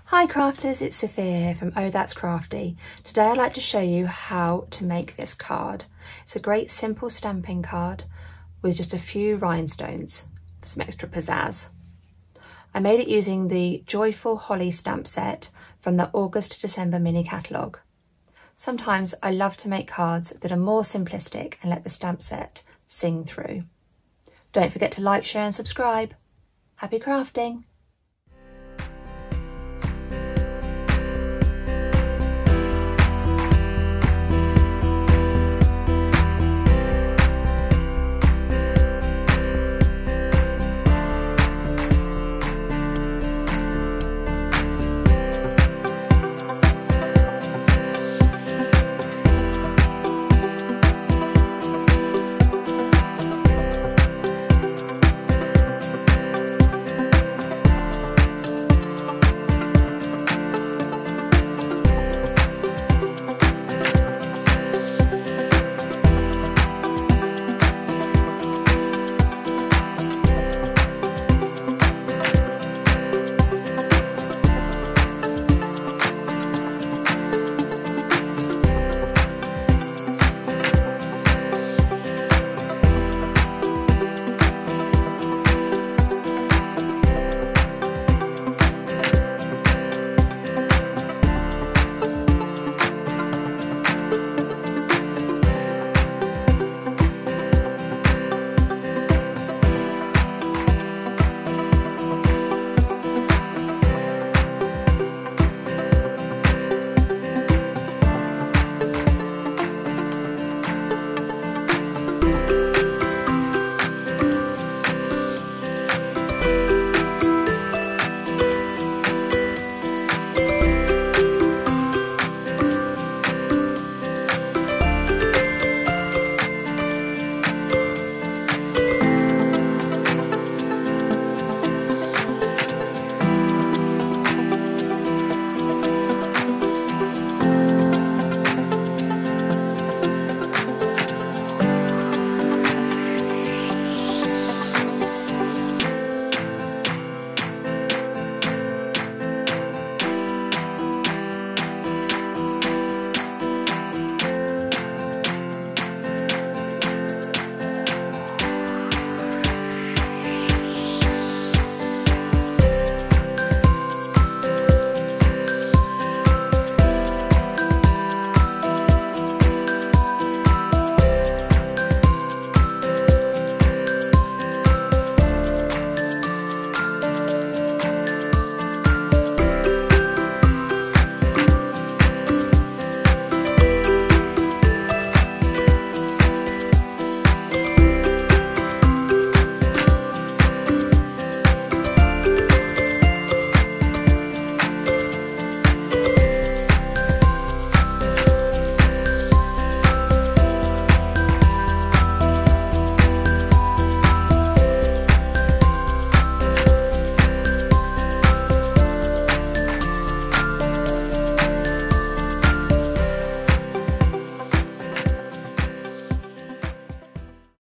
Hi crafters, it's Sophia here from Oh That's Crafty. Today I'd like to show you how to make this card. It's a great simple stamping card with just a few rhinestones for some extra pizzazz. I made it using the Joyful Holly stamp set from the August to December mini catalogue. Sometimes I love to make cards that are more simplistic and let the stamp set sing through. Don't forget to like, share and subscribe. Happy crafting!